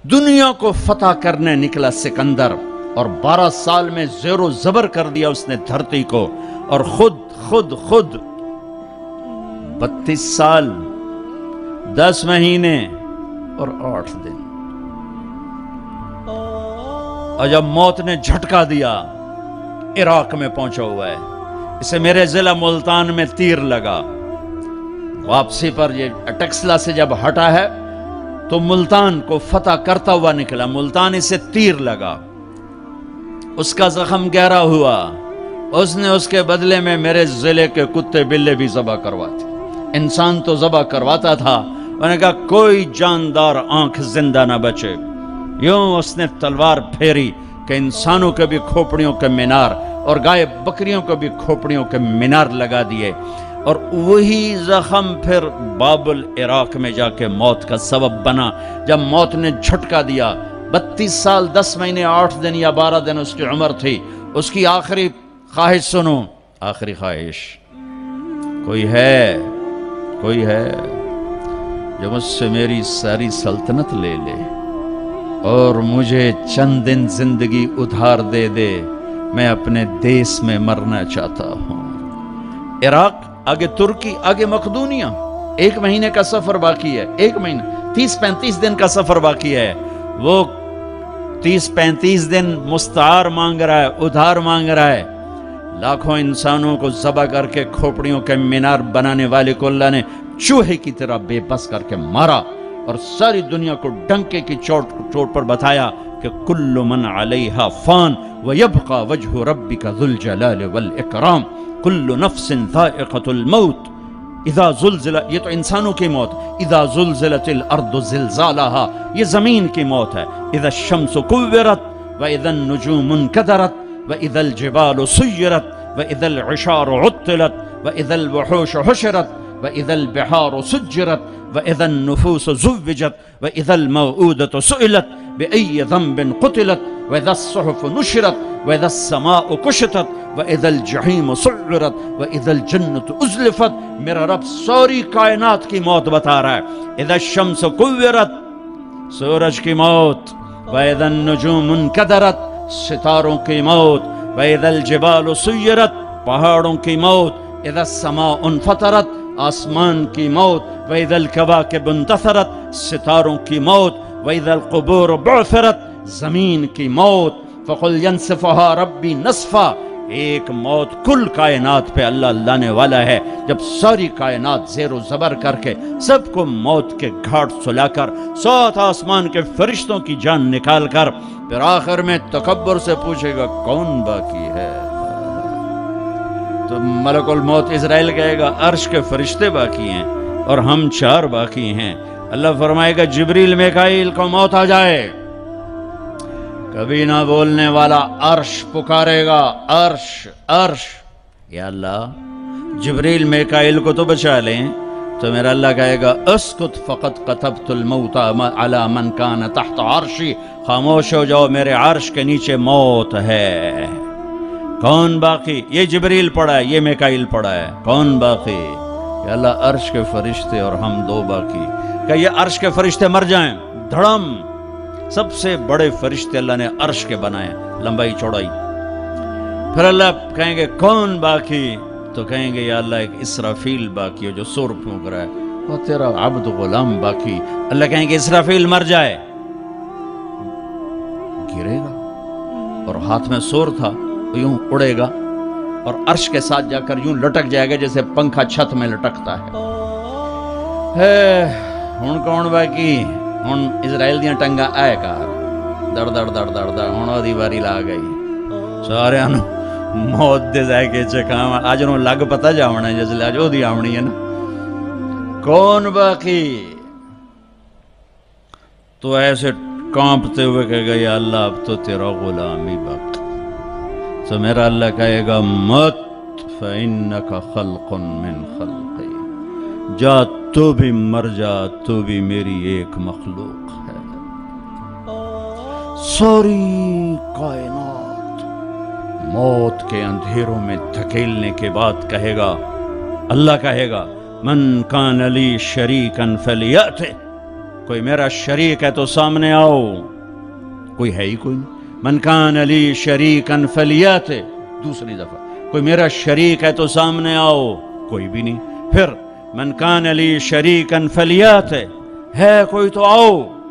دنیا کو فتح کرنے نکلا سکندر، اور 12 سال میں زیر و زبر کر دیا اس نے دھرتی کو، اور خود 32 سال 10 مہینے اور 8 دن، اور جب موت نے جھٹکا دیا عراق میں پہنچا ہوا ہے، اسے میرے ضلع ملتان میں تیر لگا، واپسی پر یہ اٹیکسلا سے جب ہٹا ہے تو ملتان کو فتح کرتا ہوا نکلا، ملتان اسے تیر لگا، اس کا زخم گہرا ہوا، اس نے اس کے بدلے میں میرے ضلع کے کتے بلے بھی ذبح کرواتے، انسان تو ذبح کرواتا تھا، انہوں نے کہا کوئی جاندار آنکھ زندہ نہ بچے، یوں اس نے تلوار پھیری کہ انسانوں کے بھی کھوپڑیوں کے مینار اور گائے بکریوں کو بھی کھوپڑیوں کے مینار لگا دیے، اور وہی زخم پھر بابل عراق میں جا کے موت کا سبب بنا، جب موت نے جھٹکا دیا۔ 32 سال 10 مہینے 8 دن یا 12 دن اس کی عمر تھی، اس کی آخری خواہش سنو، آخری خواہش، کوئی ہے جو مجھ سے میری ساری سلطنت لے لے اور مجھے چند دن زندگی ادھار دے دے، میں اپنے دیس میں مرنا چاہتا ہوں۔ عراق، آگے ترکی، آگے مقدونیہ، 1 مہینے کا سفر باقی ہے، 1 مہینہ 30-35 دن کا سفر باقی ہے، وہ 30-35 دن مستعار مانگ رہا ہے، ادھار مانگ رہا ہے، لاکھوں انسانوں کو ذبح کر کے کھوپڑیوں کے مینار بنانے والے کو اللہ نے چوہے کی طرح بے بس کر کے مارا، اور ساری دنیا کو ڈنکے کی چوٹ پر بتایا کہ کل من علیہا فان ویبقى وجہ ربک ذو الجلال والاکرام، کل نفس ذائقۃ الموت اذا زلزل، یہ تو انسانوں کی موت، اذا زلزلت الارض زلزالہا، یہ زمین کی موت ہے، اذا الشمس کورت واذا النجوم انکدرت واذا الجبال سیرت واذا العشار عطلت واذا الوحوش حشرت واذا البحار سجرت واذا النفوس زوجت واذا الموءودة سئلت بأي ذنب قتلت واذا الصحف نشرت واذا السماء كشطت واذا الجحيم سعرت واذا الجنة ازلفت۔ میرا رب ساری کائنات کی موت بتا رہا ہے، اذا الشمس کورت، سورج کی موت، واذا النجوم انکدرت، ستاروں کی موت، واذا الجبال سیرت، پہاڑوں کی موت، اذا السماء انفطرت، آسمان کی موت، وَإِذَا الْكَوَاكِبُ انتثرت، ستاروں کی موت، وَإِذَا الْقُبُورُ بُعْثِرَتْ، زمین کی موت، فَقُلْ يَنْسِفُهَا رَبِّي نَصْفًا۔ ایک موت کل کائنات پہ اللہ لانے والا ہے، جب ساری کائنات زیر و زبر کر کے سب کو موت کے گھاٹ سلا کر 7 آسمان کے فرشتوں کی جان نکال کر پھر آخر میں تکبر سے پوچھے گا کون باقی ہے، تو ملک الموت اسرائیل کہے گا عرش کے فرشتے باقی ہیں اور ہم 4 باقی ہیں۔ اللہ فرمائے گا جبریل میکائیل کو موت آ جائے، کبھی نہ بولنے والا عرش پکارے گا، عرش عرش، یا اللہ جبریل میکائیل کو تو بچا لیں، تو میرا اللہ کہے گا اسکت فقط قتبت الموت علی من کان تحت عرشی، خاموش ہو جاؤ میرے عرش کے نیچے موت ہے۔ کون باقی؟ یہ جبریل پڑا ہے، یہ میکائیل پڑا ہے، کون باقی؟ کہ اللہ عرش کے فرشتے اور ہم 2 باقی۔ کہ یہ عرش کے فرشتے مر جائیں، دھڑم، سب سے بڑے فرشتے اللہ نے عرش کے بنائے، لمبائی چوڑائی۔ پھر اللہ کہیں گے کون باقی؟ تو کہیں گے یا اللہ ایک اسرافیل باقی ہے جو سور پھونک رہا ہے، اور تیرا عبد غلام باقی۔ اللہ کہیں گے اسرافیل مر جائے، گرے گا اور ہاتھ میں سور تھا، یوں اڑے گا اور عرش کے ساتھ جا کر یوں لٹک جائے گا جیسے پنکھا چھت میں لٹکتا ہے۔ ہن کون باقی؟ ہن اسرائیل دیاں ٹنگا آئے کار دڑ دڑ دڑ دڑ دڑ، ہن دی واری لا گئی، سارے موت دے ذائقے چکھاں، اج نوں لگ پتہ جاونا جس لے اج اودی آونی ہے نا، کون باقی؟ تو ایسے کانپتے ہوئے کہے گا یا اللہ اب تو تیرا غلام ہی باقی۔ تو میرا اللہ کہے گا مت فَإِنَّكَ خَلْقٌ مِّن خَلْقِي، جا تو بھی مر جا، تو بھی میری ایک مخلوق ہے۔ ساری کائنات موت کے اندھیروں میں دھکیلنے کے بعد کہے گا، اللہ کہے گا من کان لی شریکا فلیأتہ، کوئی میرا شریک ہے تو سامنے آؤ. کوئی ہے ہی کوئی نہیں. من کان علی شریکن فلیات. دوسری دفعہ کوئی میرا شریک ہے تو سامنے آؤ. کوئی بھی نہیں. پھر من کان علی شریکن فلیات. ہے کوئی تو آؤ.